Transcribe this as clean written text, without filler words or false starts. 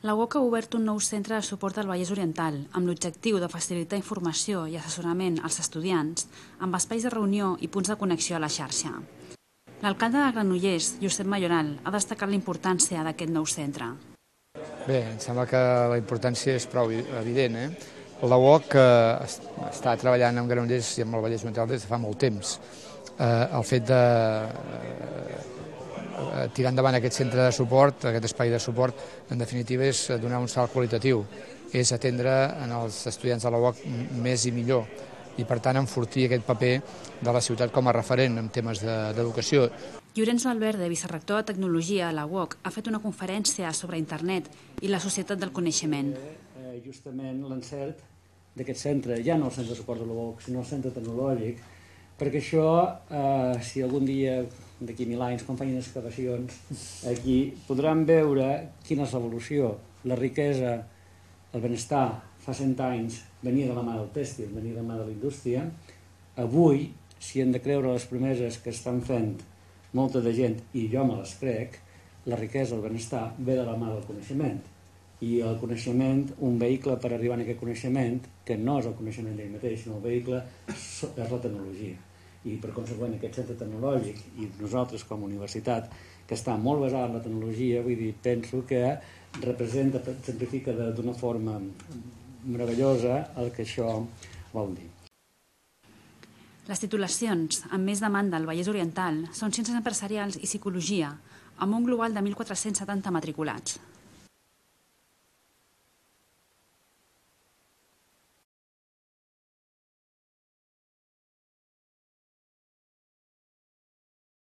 La UOC ha obert un nou centre de suport al Vallès Oriental amb l'objectiu de facilitar informació i assessorament als estudiants amb espais de reunió i punts de connexió a la xarxa. L'alcalde de Granollers, Josep Mayoral, ha destacat la importància d'aquest nou centre. Bé, em sembla que la importància és prou evident. La UOC està treballant amb Granollers i amb el Vallès Oriental des de fa molt temps. El fet de tirar endavant aquest centre de suport, aquest espai de suport, en definitiva és donar un salt qualitatiu, és atendre als estudiants de la UOC més i millor i per tant enfortir aquest paper de la ciutat com a referent en temes d'educació. Llorenç Valverde, vicerrector de Tecnologia a la UOC, ha fet una conferència sobre internet i la societat del coneixement. Justament l'encert d'aquest centre, ja no el centre de suport de la UOC, sinó el centre tecnològic, perquè això, si algun dia, d'aquí 1000 anys, quan facin excavacions, aquí podran veure quina és l'evolució, la riquesa, el benestar. Fa 100 anys venia de la mà del tèxtil, venia de la mà de la indústria. Avui, si hem de creure les promeses que estan fent molta de gent, i jo me les crec, la riquesa, el benestar, ve de la mà del coneixement. I el coneixement, un vehicle per arribar a aquest coneixement, que no és el coneixement d'ell mateix, sinó el vehicle és la tecnologia. I per conseqüent aquest centre tecnològic i nosaltres com a universitat, que està molt basada en la tecnologia, vull dir, penso que representa, simplifica d'una forma meravellosa el que això vol dir. Les titulacions amb més demanda al Vallès Oriental són Ciències Empresarials i Psicologia, amb un global de 1.470 matriculats.